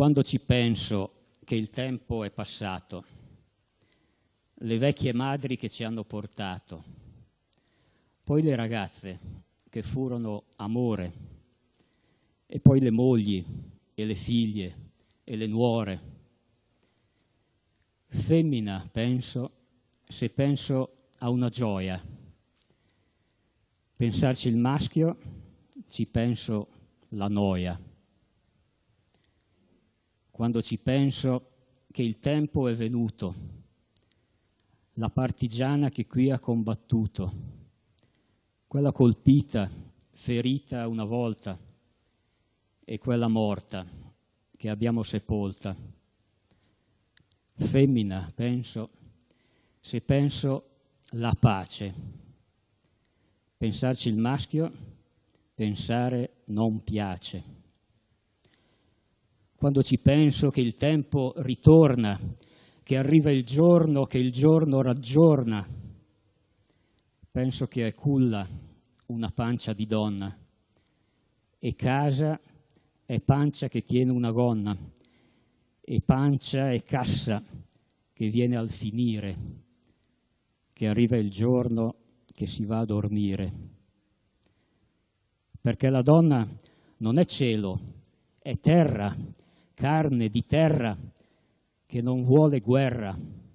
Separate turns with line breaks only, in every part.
Quando ci penso che il tempo è passato, le vecchie madri che ci hanno portato, poi le ragazze che furono amore, e poi le mogli e le figlie e le nuore. Femmina, penso, se penso a una gioia. Pensarci il maschio, ci penso la noia. Quando ci penso che il tempo è venuto, la partigiana che qui ha combattuto, quella colpita, ferita una volta, e quella morta che abbiamo sepolta. Femmina, penso, se penso la pace. Pensarci il maschio, pensare non piace. Quando ci penso che il tempo ritorna, che arriva il giorno, che il giorno raggiorna, penso che è culla una pancia di donna e casa è pancia che tiene una gonna e pancia è cassa che viene al finire, che arriva il giorno che si va a dormire. Perché la donna non è cielo, è terra, carne di terra che non vuole guerra.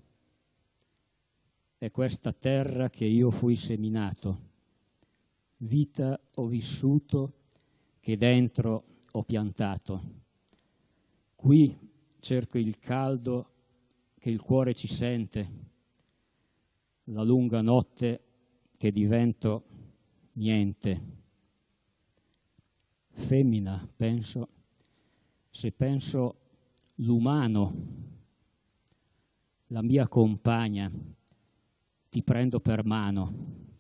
È questa terra che io fui seminato, vita ho vissuto che dentro ho piantato. Qui cerco il caldo che il cuore ci sente, la lunga notte che divento niente. Femmina, penso, se penso l'umano, la mia compagna, ti prendo per mano.